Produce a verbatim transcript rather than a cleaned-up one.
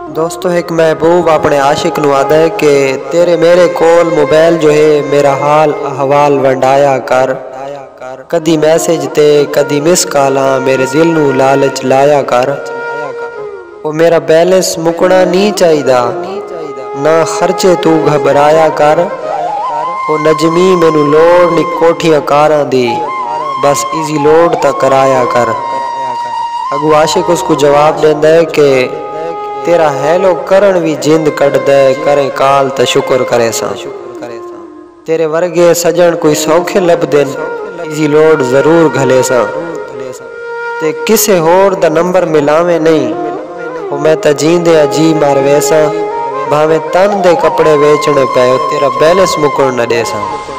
दोस्तों एक महबूब अपने आशिक नू आदा है कि तेरे मेरे कोल मोबाइल जो है मेरा हाल अहवाल वंडाया कर। कदी मैसेज ते कदी मिस काला मेरे दिल नू लालच लाया कर। वो मेरा बैलेंस मुकना नहीं चाहिदा ना खर्चे तू घबराया कर। वो नजमी मैनू लोड़ नी कोठियां कारां दी बस इजी लोड तक कराया कर। अगू आशिक उसको जवाब देंदा है कि तेरा हैलो करन भी जिंद कट दे करे काल त शुक्र करे सा। तेरे वर्गे सजन कोई सौखे लब देन इजी लोड जरूर घले सा। ते किसे होर दा नंबर मिलावे नहीं वो मैं त जींदे जी मार वैसा। भावे तन दे कपड़े बेचने पे तेरा बैलेंस मुकण न देसा।